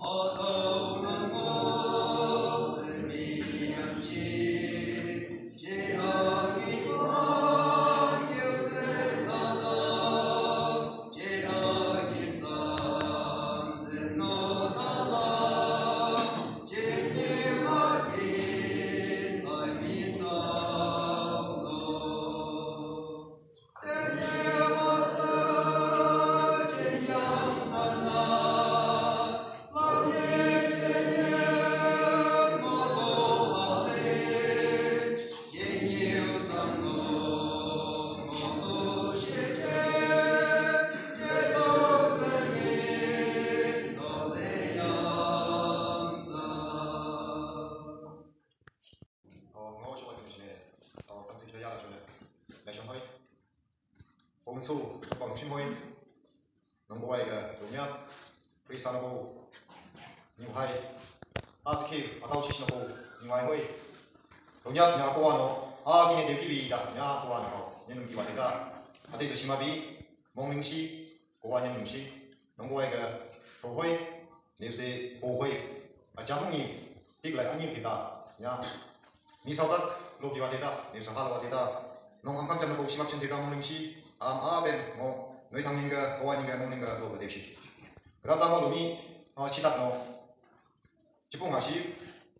Nokhu, bằng xin hoi, nông bồi cái chủ nhất, Kristan Nokhu, nhiều hay, Azki, atau Shish Nokhu, nhiều hay hoi, chủ nhất nhà cô nó, cái này đều kỹ đã, nhà cô nó, những cái vấn đề đó, ở đây chúng ta bị, mong linh sĩ, cô những linh sĩ, nông bồi cái số hoi, nếu sẽ bổ hoi, ở trong mong nhiều, tích lại anh nhiều thì đã, nhà, mi sau tất, lúc gì vấn đề đó, nếu sao hal vấn đề đó, nông âm cam chăm nông sĩ mắc trên thế đó mong linh sĩ. bên 뭐 너희 당민가 고아닌가 먹는가 로 대시 그러자 뭐 돈이 치다 뭐 집봉하시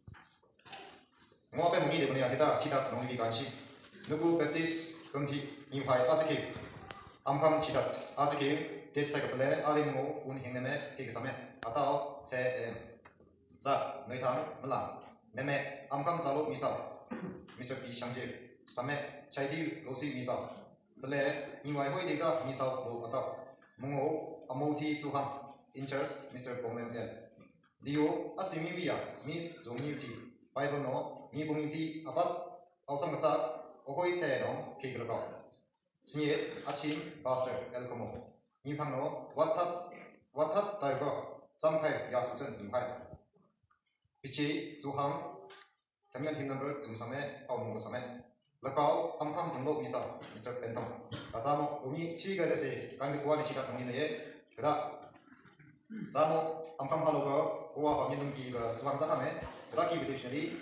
뭐 앞에 문이 되거나 아니다 치다 농비 간시 누구 베티스 금티 인파이 아즈키 암캄 치다 아즈키 데트사이가 플레 아림모 운 행네메 기기사메 아타오 자 너희 당 몰라 네메 암캄 자로 미사 미스터 비 샹제 사메 차이디 로시 미사 Bele, ni wai hoi dega mi sau lo atau mongo amoti zuham in charge Mr. Bonglen el dio asimi via Miss Zongniuti Bible no mi bongiti apat ausam gacha ohoi che no kigro sinye achim pastor el komo ni thang no watat tai go samkhai ya suchen ni hai pichi zuham tamyan him number zum same au mongo same Lakau amkam tunggu misal Mr. Pentong. Katamu umi ciga desi kangge kuah dicika tunggu ye. Kita jamu amkam halu ko kuah kami tunggu ke suang zakame. Kita kiri dictionary.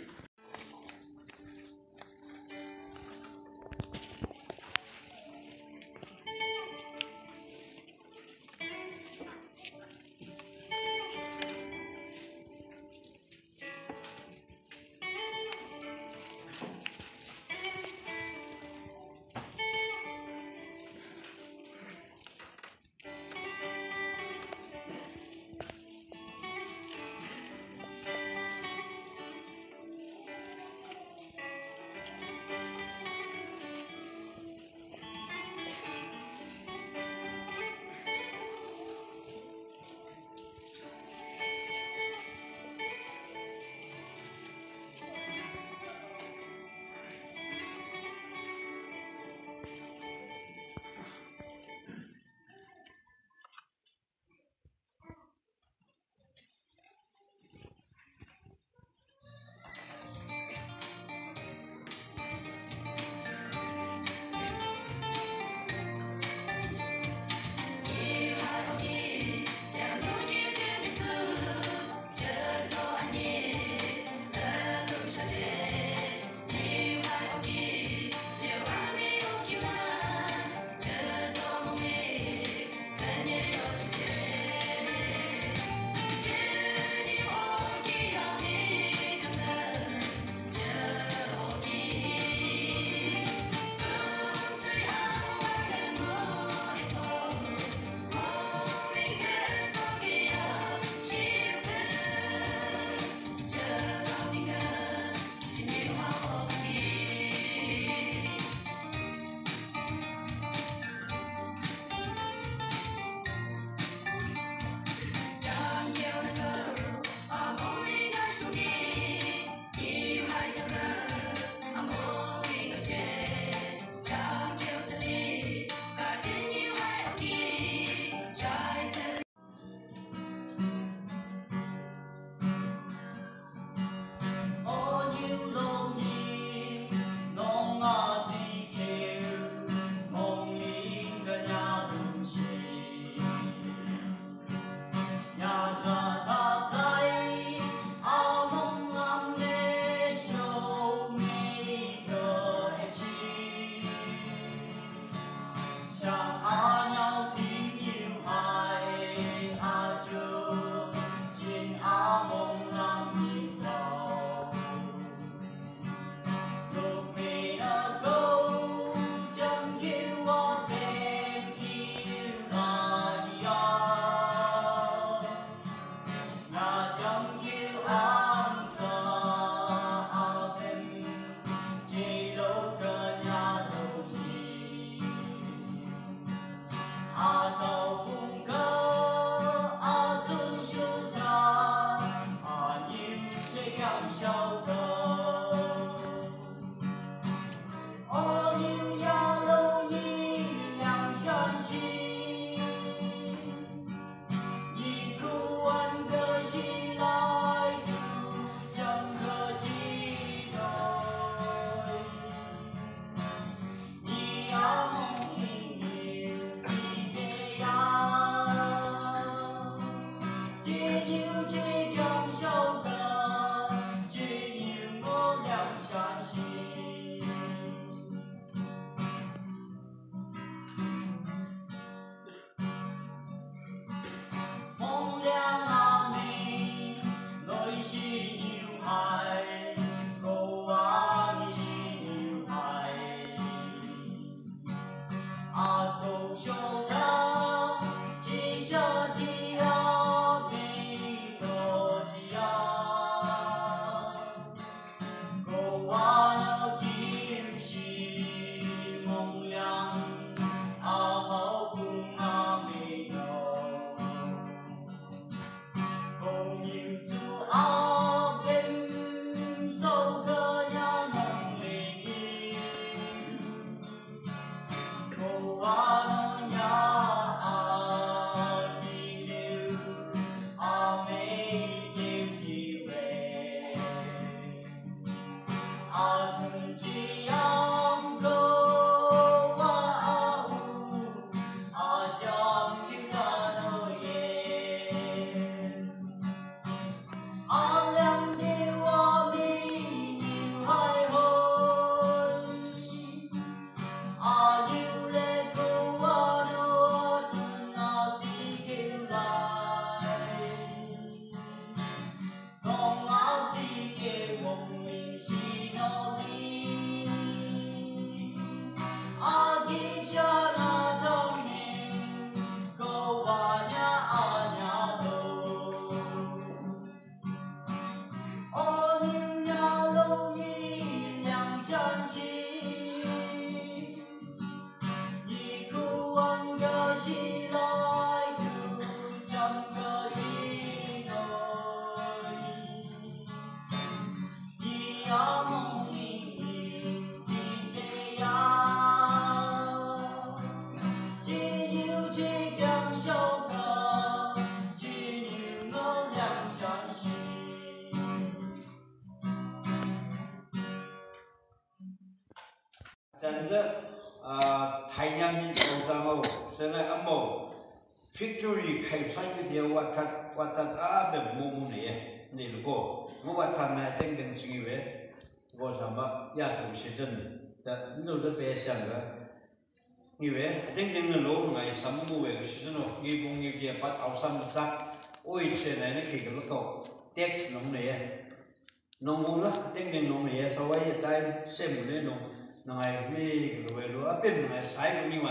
真的太阳的头上哦，现在阿某 victory 开穿个条วัดอาแบบมุมนี้นี่ลูกก็วัดทำนะ真正是为我什么亚洲学生的，你就是别想了。因为真正的路来什么为个学生哦，你讲你这把头上不扎，我以前来那去个那个 tax 弄的，弄过了，真正弄的稍微一带些么的弄。ngai mi cái về đó bên ngai sai cái như vậy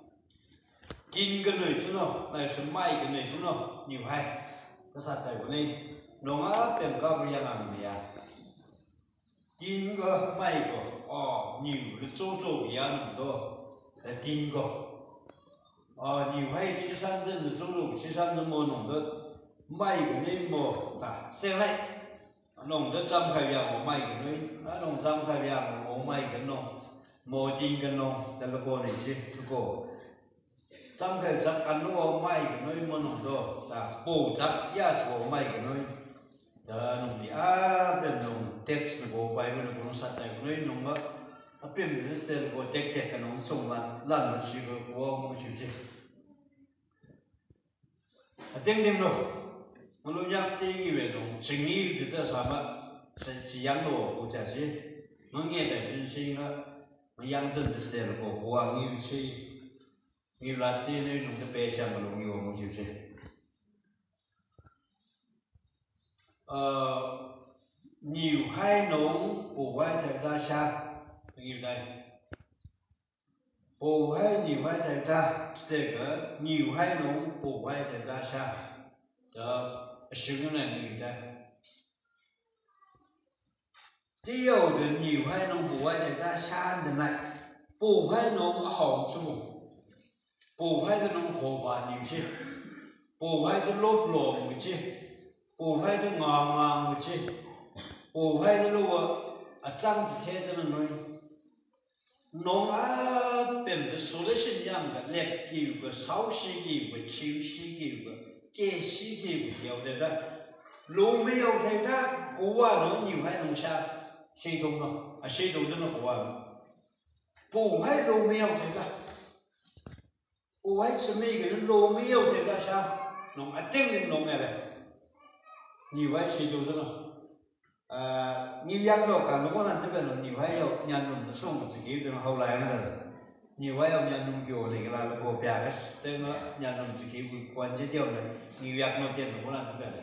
kinh cái này chứ nó này sớm mai cái này chứ nó nhiều hay cái sao tại cái này nó ngã bên cao bây giờ làm gì à kinh cái mai cái nhiều cái chỗ vậy nó đó là kinh cái nhiều hay chỉ san dân là chỗ chỉ san dân mua nông đó mai cái này mua ta xem này nông đó trăm khai vàng mai cái này nó nông trăm khai vàng mai cái nông mô tin cái nôngแต่ละคนนี่สิทุกคนจำเคยจับกันนู้นไม่กันนู้นมันนุ่มตัวแต่ปู่จับยาสูบไม่กันนู้นแต่นุ่มนี่เป็นนุ่มเท็กซ์นู้นไปเป็นนุ่มสัตว์แต่นู้นนุ่มก็เป็นมิสเตอร์ก็เท็กกันนุ่มส่งลั่นมาชิบก็มึงชิบสิแต่จริงๆนู้นมันรู้ยังจริงอยู่เลยนุ่มจริงนี่คือจะสามารถจะยังตัวกูจะสิมันเงี้ยแต่จริงๆนะมันยังจนจะเสียแล้วก็หัวงิ้วสิงิ้วลัดที่นี่นุ่มจะเปย์ช่างมันลงงิ้วมึงชิบสิงิ้วให้น้องปลูกไว้แถวด้านซ้ายงิ้วได้ปลูกให้งิ้วไว้แถวด้านสเต็กงิ้วให้น้องปลูกไว้แถวด้านซ้ายจะชื่อนั่นงิ้วได้第二的你还能不爱的那下的来，不还能好处，不还的能火把你去，不还的落落你去，不还的硬你去，不还的路啊张子贴的那农啊变得说的是样的，猎狗个、烧死狗个、秋死狗个、给死狗个有的的，路没有太大，不啊农你还能下。谁懂了？啊，谁懂真的不啊？不还都没有这个，不还是每个人都没有这个啥，弄啊定的弄来了，你还谁懂真的？你养了干，如果那这边弄，你还要人弄的送自己的后来那个，你还要人弄叫那个啦，如果别个这个人弄自己会关节掉的，你养了点如果那这边。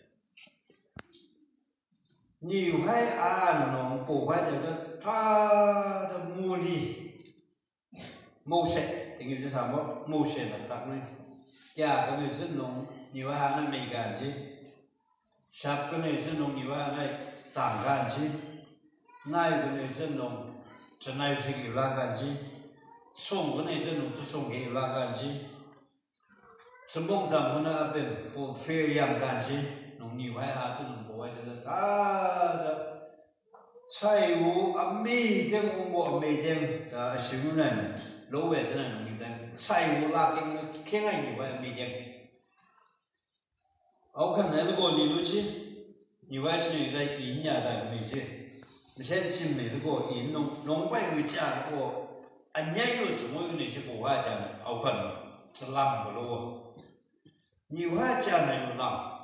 你还按弄不还这个他的目的，某些等于是什么？某些的咱们第二个呢是弄你还按那没干净，三个呢是弄你还按那打干净，那一个呢是弄这那有些给拉干净，送个呢是弄这送给拉干净，是梦上个那边非常干净。农你还哈这种国外的他的财务啊每天我每天收入呢，老外是那农民的财务拉进天爱你还每天，我看那个你都去，你还是你在银呀的那些，你现在进美那个银农外个价那个，俺家有怎么有那些国外价的，我看是烂不了，你还价呢有烂。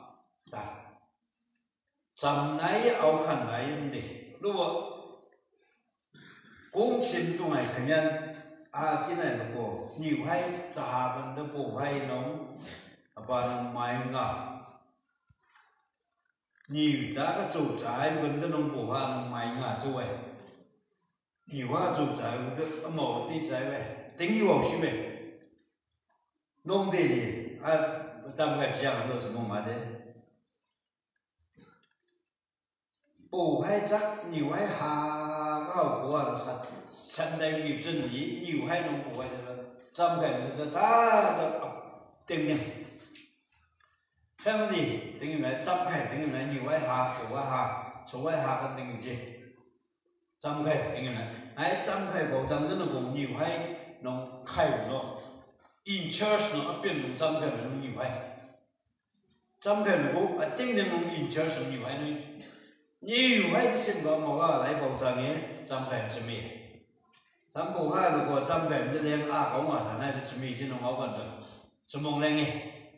咱来熬看来用的，如果工钱中来看见啊，进来如果你还咋办的不还弄，把人买啊，你咋个做债问的弄不还能买啊做哎，你话做债我的毛的债喂，等于我是喂，弄的哩啊，咱们还讲了什么嘛的？不还咋你还下个好过啊？现代语真理，你还能不会这个？咱们看这个大的定定，什么的等于来咱们看等于来你还下不还下，所谓下个等于这，咱们看等于来，哎，咱们看保障真的不你还能开了，interest 能变成咱们看能你还，咱们看如果定定能 interest 你还呢？你还是个某个来保障的，咱们怎么样？咱不看如果咱们这连阿公啊，他那怎么是弄好干的？怎么来呢？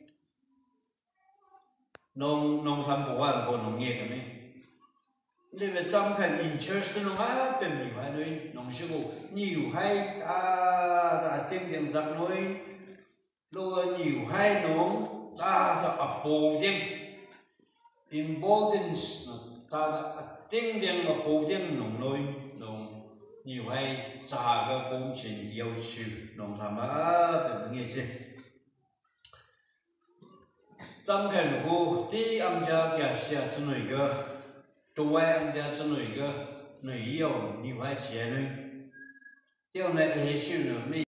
弄咱不看如果弄业个呢？你们咱们看 interest 弄啊，对你还能弄些个？你还啊，定定咱们如果你还弄啊，就啊保证 importance 他的定定个保证农内农，你还咋个工钱要求农什么的那些？咱们看如果第俺家家下是哪个，对俺家是哪个，哪有你还钱呢？第二呢，也是呢没。